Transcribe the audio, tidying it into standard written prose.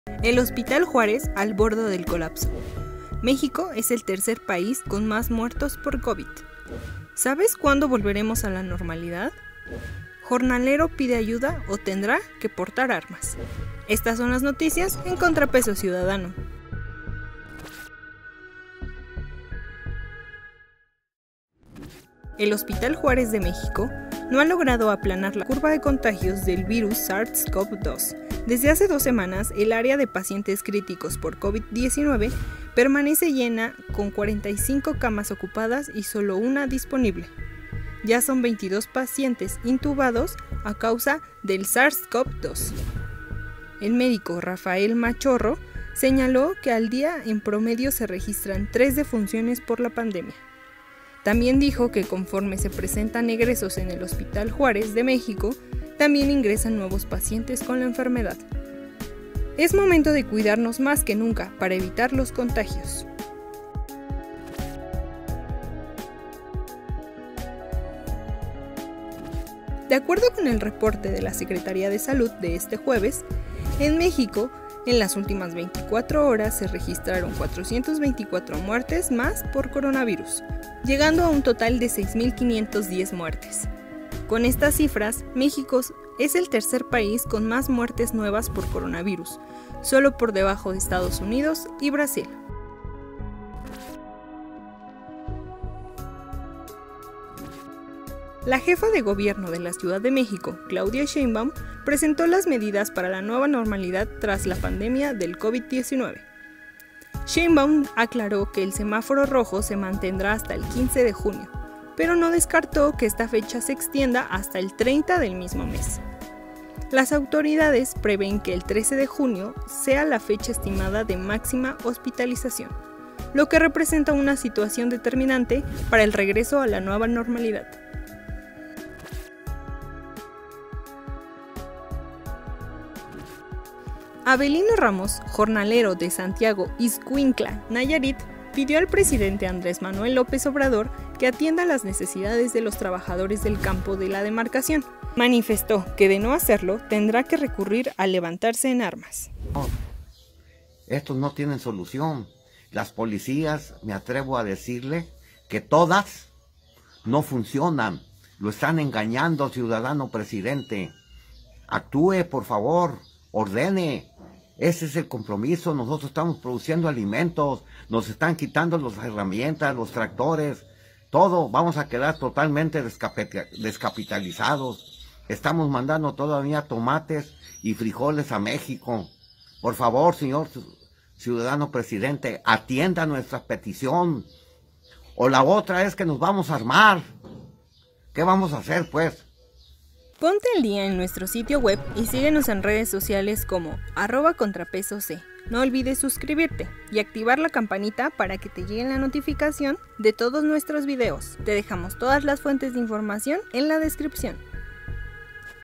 El Hospital Juárez al borde del colapso. México es el tercer país con más muertos por COVID. ¿Sabes cuándo volveremos a la normalidad? Jornalero pide ayuda o tendrá que portar armas. Estas son las noticias en Contrapeso Ciudadano. El Hospital Juárez de México no ha logrado aplanar la curva de contagios del virus SARS-CoV-2. Desde hace 2 semanas, el área de pacientes críticos por COVID-19 permanece llena con 45 camas ocupadas y solo una disponible. Ya son 22 pacientes intubados a causa del SARS-CoV-2. El médico Rafael Machorro señaló que al día en promedio se registran 3 defunciones por la pandemia. También dijo que conforme se presentan egresos en el Hospital Juárez de México, también ingresan nuevos pacientes con la enfermedad. Es momento de cuidarnos más que nunca para evitar los contagios. De acuerdo con el reporte de la Secretaría de Salud de este jueves, en México, en las últimas 24 horas se registraron 424 muertes más por coronavirus, llegando a un total de 6.510 muertes. Con estas cifras, México es el tercer país con más muertes nuevas por coronavirus, solo por debajo de Estados Unidos y Brasil. La jefa de gobierno de la Ciudad de México, Claudia Sheinbaum, presentó las medidas para la nueva normalidad tras la pandemia del COVID-19. Sheinbaum aclaró que el semáforo rojo se mantendrá hasta el 15 de junio, pero no descartó que esta fecha se extienda hasta el 30 del mismo mes. Las autoridades prevén que el 13 de junio sea la fecha estimada de máxima hospitalización, lo que representa una situación determinante para el regreso a la nueva normalidad. Avelino Ramos, jornalero de Santiago Ixcuintla, Nayarit, pidió al presidente Andrés Manuel López Obrador que atienda las necesidades de los trabajadores del campo de la demarcación. Manifestó que de no hacerlo tendrá que recurrir a levantarse en armas. Estos no tienen solución. Las policías, me atrevo a decirle que todas no funcionan. Lo están engañando, ciudadano presidente. Actúe, por favor, ordene. Ese es el compromiso. Nosotros estamos produciendo alimentos, nos están quitando las herramientas, los tractores, todo. Vamos a quedar totalmente descapitalizados. Estamos mandando todavía tomates y frijoles a México. Por favor, señor ciudadano presidente, atienda nuestra petición. O la otra es que nos vamos a armar. ¿Qué vamos a hacer, pues? Ponte al día en nuestro sitio web y síguenos en redes sociales como @contrapesoc. No olvides suscribirte y activar la campanita para que te llegue la notificación de todos nuestros videos. Te dejamos todas las fuentes de información en la descripción.